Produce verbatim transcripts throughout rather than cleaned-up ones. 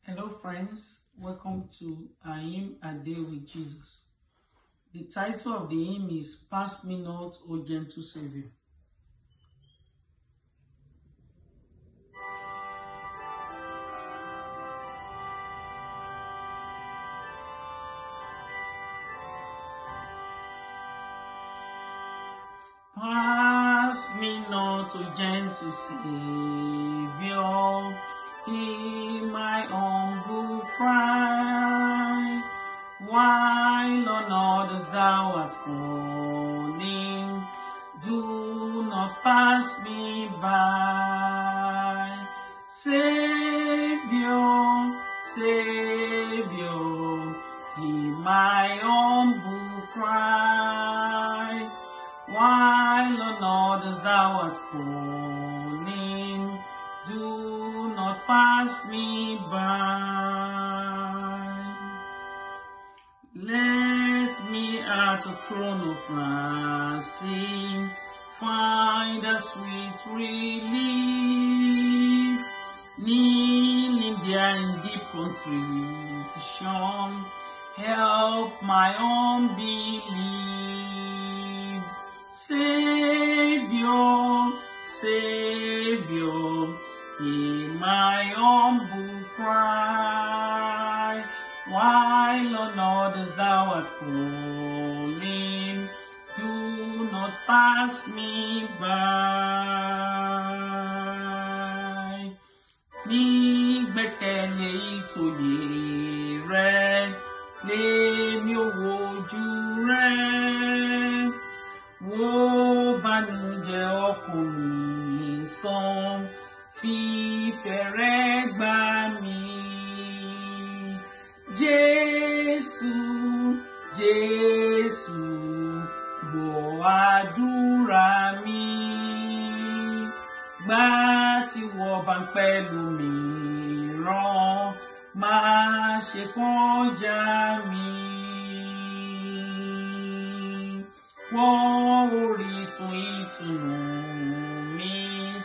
Hello friends, welcome to our hymn A Day with Jesus. The title of the hymn is Pass Me Not, O Gentle Savior. Pass me not, O gentle Savior, hear my humble cry. While on others thou art calling, do not pass me by. Savior, Savior, hear my humble cry. While on others thou art calling, do not pass me by. Let me at the throne of mercy find a sweet relief. Kneeling there in deep contrition, help my unbelief. Savior, Savior, hear my humble cry. While on others thou art calling, do not pass me by. Nígbẹ́kẹ̀lé ìtòyè rẹ, lèmi ò wojú rẹ. Wò bànújẹ́ ọkàn mi sàn, fìfẹ́ rẹ gbà mí. Jésù, Jésù, gbọ́ àdúrà mi. Gbà tí wọ́n bá ń pẹ̀lú mi rán, má ṣe kọjá mi. Wọ́n orísun ìtùnú mi,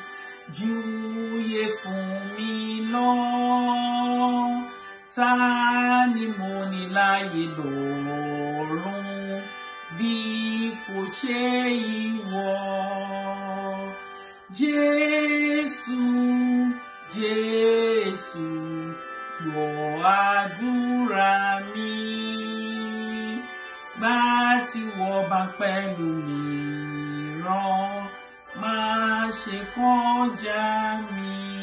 júwe fún mi lọ. Ta ni mo ní láyé lọ́run bí kò ṣe ìwọ? Jésù, Jésù, gbọ́ àdúrà mi. Gbà tí wọ́n bá pẹ̀lú mi rán, má ṣe kọjá mi.